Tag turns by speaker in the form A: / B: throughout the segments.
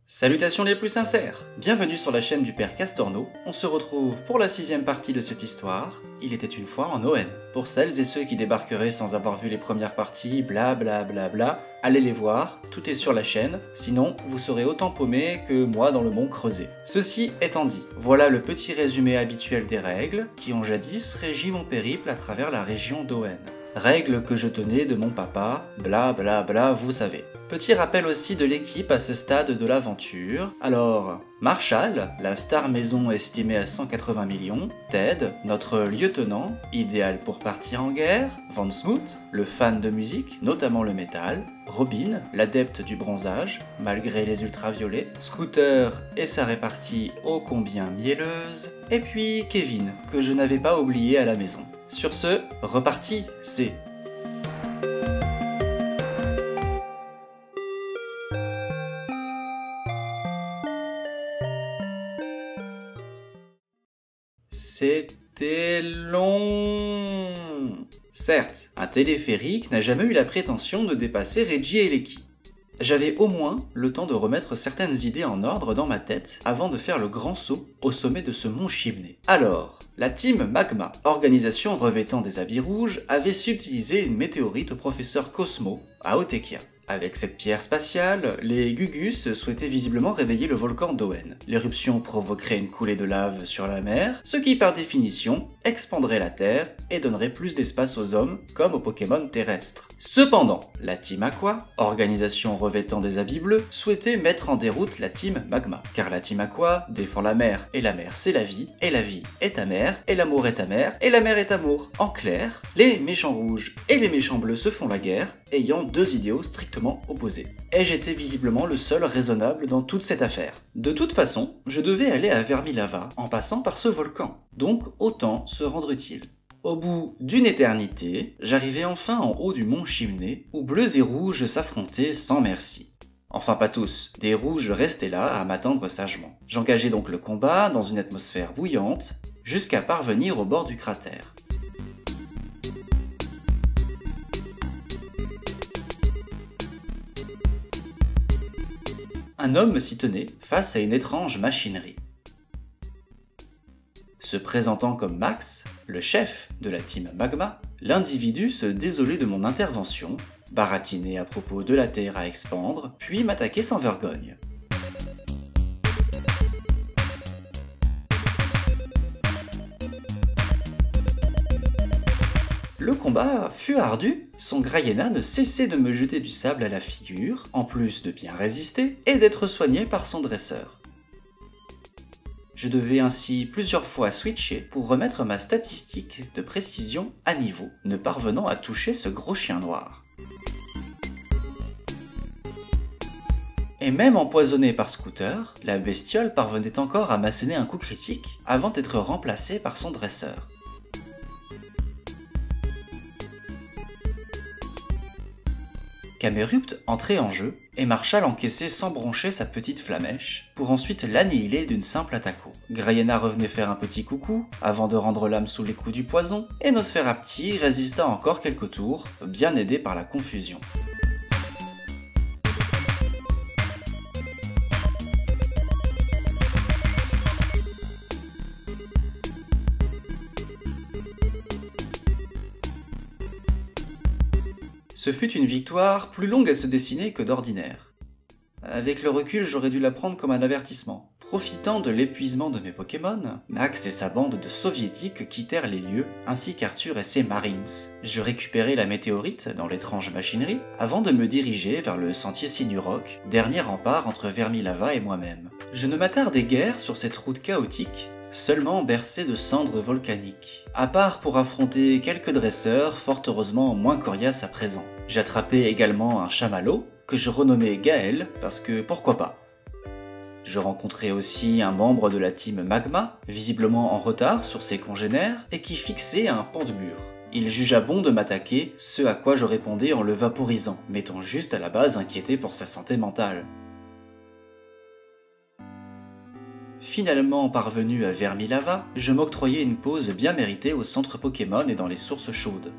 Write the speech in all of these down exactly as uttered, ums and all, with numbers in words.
A: Salutations les plus sincères! Bienvenue sur la chaîne du Père Castorno. On se retrouve pour la sixième partie de cette histoire. Il était une fois en Oen. Pour celles et ceux qui débarqueraient sans avoir vu les premières parties, bla bla bla bla, allez les voir, tout est sur la chaîne, sinon vous serez autant paumé que moi dans le mont Creuset. Ceci étant dit, voilà le petit résumé habituel des règles qui ont jadis régi mon périple à travers la région d'Oen. Règles que je tenais de mon papa, bla bla bla, vous savez. Petit rappel aussi de l'équipe à ce stade de l'aventure. Alors, Marshall, la star maison estimée à cent quatre-vingts millions, Ted, notre lieutenant, idéal pour partir en guerre, Van Smoot, le fan de musique, notamment le métal, Robin, l'adepte du bronzage, malgré les ultraviolets, Scooter et sa répartie ô combien mielleuse, et puis Kevin, que je n'avais pas oublié à la maison. Sur ce, reparti, c'est... C'était long. Certes, un téléphérique n'a jamais eu la prétention de dépasser Reggie et Lecky. J'avais au moins le temps de remettre certaines idées en ordre dans ma tête avant de faire le grand saut au sommet de ce mont Chimney. Alors, la team Magma, organisation revêtant des habits rouges, avait subtilisé une météorite au professeur Cosmo à Otekia. Avec cette pierre spatiale, les Gugus souhaitaient visiblement réveiller le volcan d'Oen. L'éruption provoquerait une coulée de lave sur la mer, ce qui par définition expandrait la Terre et donnerait plus d'espace aux hommes comme aux Pokémon terrestres. Cependant, la Team Aqua, organisation revêtant des habits bleus, souhaitait mettre en déroute la Team Magma. Car la Team Aqua défend la mer, et la mer c'est la vie, et la vie est amère, et l'amour est amer, et la mer est amour. En clair, les méchants rouges et les méchants bleus se font la guerre, ayant deux idéaux strictement opposés. Et j'étais visiblement le seul raisonnable dans toute cette affaire. De toute façon, je devais aller à Vermilava en passant par ce volcan, donc autant se rendre utile. Au bout d'une éternité, j'arrivais enfin en haut du mont Chimney, où bleus et rouges s'affrontaient sans merci. Enfin pas tous, des rouges restaient là à m'attendre sagement. J'engageai donc le combat dans une atmosphère bouillante, jusqu'à parvenir au bord du cratère. Un homme s'y tenait face à une étrange machinerie. Se présentant comme Max, le chef de la team Magma, l'individu se désolait de mon intervention, baratinait à propos de la terre à expandre, puis m'attaquait sans vergogne. Le combat fut ardu, son Graiena ne cessait de me jeter du sable à la figure, en plus de bien résister, et d'être soigné par son dresseur. Je devais ainsi plusieurs fois switcher pour remettre ma statistique de précision à niveau, ne parvenant à toucher ce gros chien noir. Et même empoisonnée par Scooter, la bestiole parvenait encore à m'asséner un coup critique avant d'être remplacée par son dresseur. Camerupt entrait en jeu, et Marshall encaissait sans broncher sa petite flamèche, pour ensuite l'annihiler d'une simple attaque. Graiena revenait faire un petit coucou, avant de rendre l'âme sous les coups du poison, et Nosferapti résista encore quelques tours, bien aidé par la confusion. Ce fut une victoire plus longue à se dessiner que d'ordinaire. Avec le recul, j'aurais dû la prendre comme un avertissement. Profitant de l'épuisement de mes Pokémon, Max et sa bande de soviétiques quittèrent les lieux, ainsi qu'Arthur et ses Marines. Je récupérai la météorite dans l'étrange machinerie, avant de me diriger vers le sentier Sinuroc, dernier rempart entre Vermilava et moi-même. Je ne m'attardai guère sur cette route chaotique, seulement bercé de cendres volcaniques, à part pour affronter quelques dresseurs fort heureusement moins coriaces à présent. J'attrapais également un chamallow, que je renommais Gaël, parce que pourquoi pas. Je rencontrai aussi un membre de la team Magma, visiblement en retard sur ses congénères, et qui fixait un pan de mur. Il jugea bon de m'attaquer, ce à quoi je répondais en le vaporisant, m'étant juste à la base inquiété pour sa santé mentale. Finalement parvenu à Vermilava, je m'octroyais une pause bien méritée au centre Pokémon et dans les sources chaudes.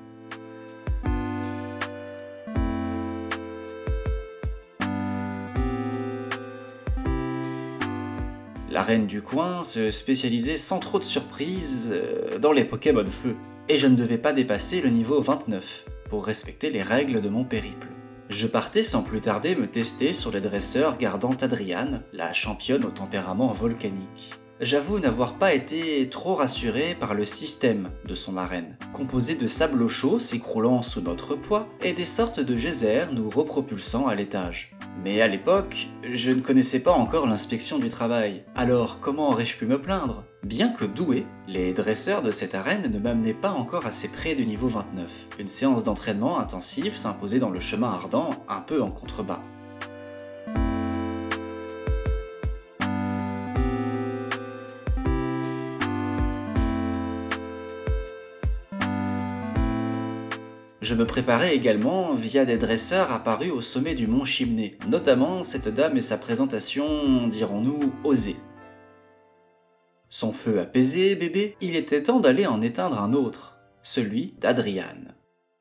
A: L'arène du coin se spécialisait sans trop de surprise euh, dans les Pokémon feu, et je ne devais pas dépasser le niveau vingt-neuf pour respecter les règles de mon périple. Je partais sans plus tarder me tester sur les dresseurs gardant Adriane, la championne au tempérament volcanique. J'avoue n'avoir pas été trop rassuré par le système de son arène, composé de sable chaud s'écroulant sous notre poids et des sortes de geysers nous repropulsant à l'étage. Mais à l'époque, je ne connaissais pas encore l'inspection du travail, alors comment aurais-je pu me plaindre? Bien que doué, les dresseurs de cette arène ne m'amenaient pas encore assez près du niveau vingt-neuf. Une séance d'entraînement intensive s'imposait dans le chemin ardent, un peu en contrebas. Je me préparais également via des dresseurs apparus au sommet du mont Chimney, notamment cette dame et sa présentation, dirons-nous, osée. Son feu apaisé, bébé, il était temps d'aller en éteindre un autre, celui d'Adriane.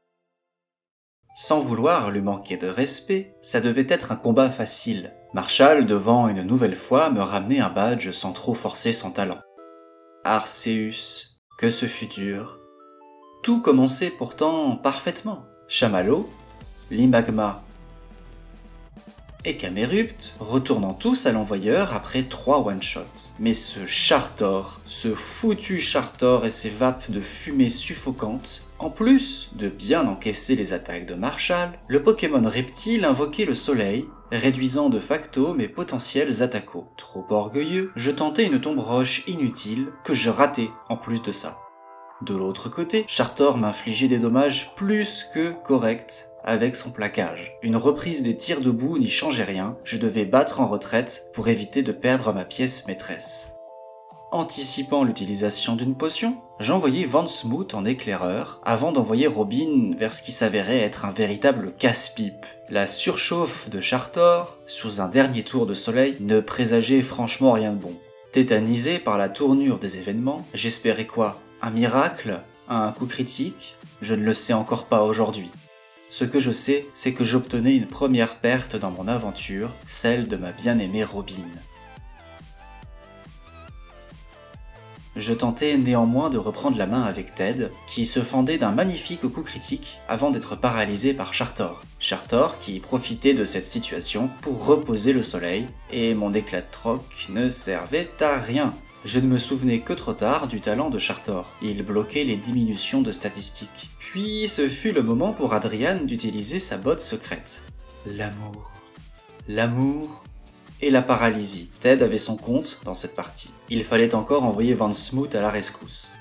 A: Sans vouloir lui manquer de respect, ça devait être un combat facile. Marshall, devant une nouvelle fois, me ramenait un badge sans trop forcer son talent. Arceus, que ce fut dur. Tout commençait pourtant parfaitement. Chamallow, Limagma et Camerupt, retournant tous à l'envoyeur après trois one-shots. Mais ce Chartor, ce foutu Chartor et ses vapes de fumée suffocantes, en plus de bien encaisser les attaques de Marshall, le Pokémon reptile invoquait le soleil, réduisant de facto mes potentiels attaquos. Trop orgueilleux, je tentais une tombe roche inutile que je ratais en plus de ça. De l'autre côté, Chartor m'infligeait des dommages plus que corrects avec son plaquage. Une reprise des tirs debout n'y changeait rien, je devais battre en retraite pour éviter de perdre ma pièce maîtresse. Anticipant l'utilisation d'une potion, j'envoyais Vansmouth en éclaireur avant d'envoyer Robin vers ce qui s'avérait être un véritable casse-pipe. La surchauffe de Chartor, sous un dernier tour de soleil, ne présageait franchement rien de bon. Tétanisé par la tournure des événements, j'espérais quoi? Un miracle? Un coup critique? Je ne le sais encore pas aujourd'hui. Ce que je sais, c'est que j'obtenais une première perte dans mon aventure, celle de ma bien-aimée Robin. Je tentais néanmoins de reprendre la main avec Ted, qui se fendait d'un magnifique coup critique avant d'être paralysé par Chartor. Chartor qui profitait de cette situation pour reposer le soleil, et mon éclat de troc ne servait à rien. Je ne me souvenais que trop tard du talent de Chartor. Il bloquait les diminutions de statistiques. Puis ce fut le moment pour Adriane d'utiliser sa botte secrète. L'amour. L'amour et la paralysie. Ted avait son compte dans cette partie. Il fallait encore envoyer Vansmouth à la rescousse.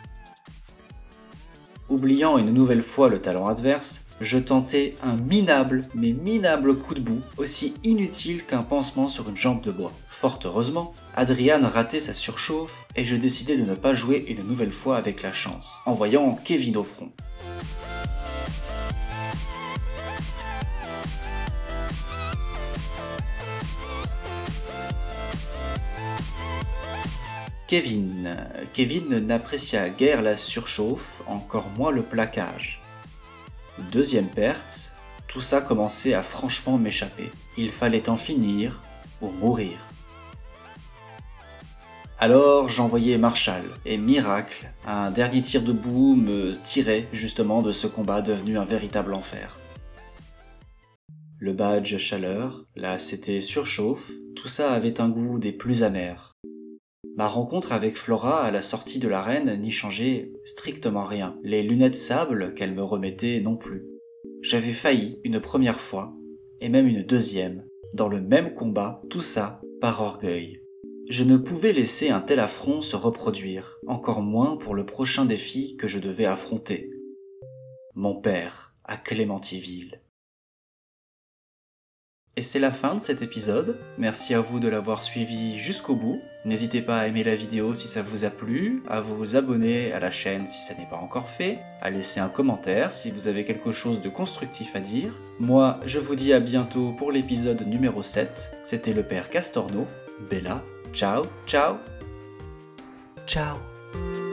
A: Oubliant une nouvelle fois le talent adverse, je tentais un minable, mais minable coup de boue, aussi inutile qu'un pansement sur une jambe de bois. Fort heureusement, Adriane ratait sa surchauffe et je décidai de ne pas jouer une nouvelle fois avec la chance, envoyant Kevin au front. Kevin. Kevin n'apprécia guère la surchauffe, encore moins le plaquage. Deuxième perte, tout ça commençait à franchement m'échapper. Il fallait en finir ou mourir. Alors j'envoyais Marshall, et miracle, un dernier tir de boue me tirait justement de ce combat devenu un véritable enfer. Le badge chaleur, là c'était surchauffe, tout ça avait un goût des plus amers. Ma rencontre avec Flora à la sortie de l'arène n'y changeait strictement rien. Les lunettes sable qu'elle me remettait non plus. J'avais failli une première fois, et même une deuxième, dans le même combat, tout ça par orgueil. Je ne pouvais laisser un tel affront se reproduire, encore moins pour le prochain défi que je devais affronter. Mon père, à Clémentiville. Et c'est la fin de cet épisode, merci à vous de l'avoir suivi jusqu'au bout. N'hésitez pas à aimer la vidéo si ça vous a plu, à vous abonner à la chaîne si ça n'est pas encore fait, à laisser un commentaire si vous avez quelque chose de constructif à dire. Moi, je vous dis à bientôt pour l'épisode numéro sept, c'était le père Castorno. Bella, ciao, ciao, ciao.